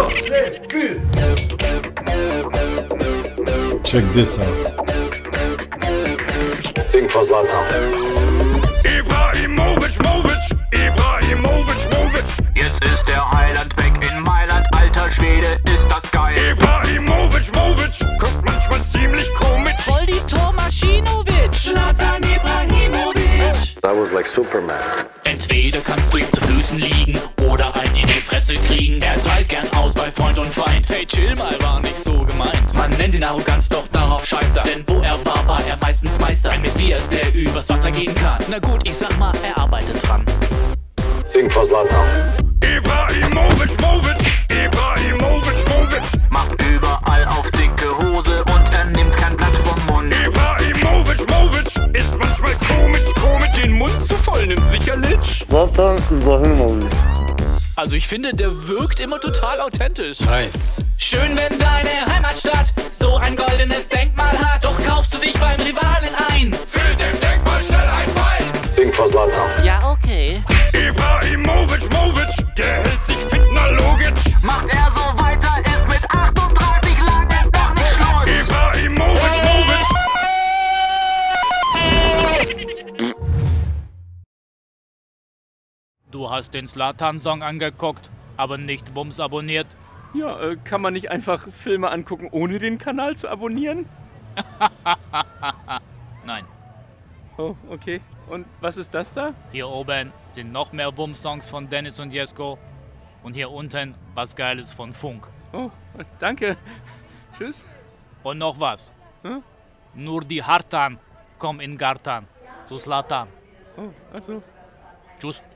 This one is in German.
runter. Check this out. Sing for Zlatan. Ibrahimović-Movic, Ibrahimović-Movic. Jetzt ist der Heiland weg in Mailand, alter Schwede, ist das geil. Ibrahimović-Movic, guckt manchmal ziemlich komisch. Voll die Tormaschinovic, Zlatan Ibrahimovic. I was like Superman. Entweder kannst du ihm zu Füßen liegen oder einen in die Fresse kriegen. Er teilt gern aus bei Freund und Feind. Hey, chill mal, war nicht so gemeint. Man nennt ihn Arroganz, doch darauf scheißt er. Denn wo er war er meistens Meister. Ein Messias, der übers Wasser gehen kann. Na gut, ich sag mal, er arbeitet dran. Sing for Zlatan. Ibrahimović-Movic, Ibrahimović-Movic. Macht überall auf dicke Hose und er nimmt kein Blatt vom Mund. Ibrahimović-Movic ist manchmal komisch. Den Mund zu voll nimmt sicherlich. Zlatan Ibrahimovic. Also ich finde, der wirkt immer total authentisch. Nice. Schön, wenn deine Heimatstadt so ein goldenes Denkmal hat. Doch kaufst du dich beim Rivalen ein. Für dem Denkmal schnell ein Bein. Sing for Zlatan. Ja, okay. Ibrahimović-Movic, der hält sich fit, na logisch. Macht er so weiter, ist mit 38 lange noch nicht Schluss. Ibrahimović-Movic. Du hast den Zlatan-Song angeguckt, aber nicht WUMMS abonniert. Ja, kann man nicht einfach Filme angucken, ohne den Kanal zu abonnieren? Nein. Oh, okay. Und was ist das da? Hier oben sind noch mehr WUMMS-Songs von Dennis und Jesko. Und hier unten was Geiles von Funk. Oh, danke. Tschüss. Und noch was. Hm? Nur die Hartan kommen in Gartan. Zu Zlatan. Oh, also. Tschüss.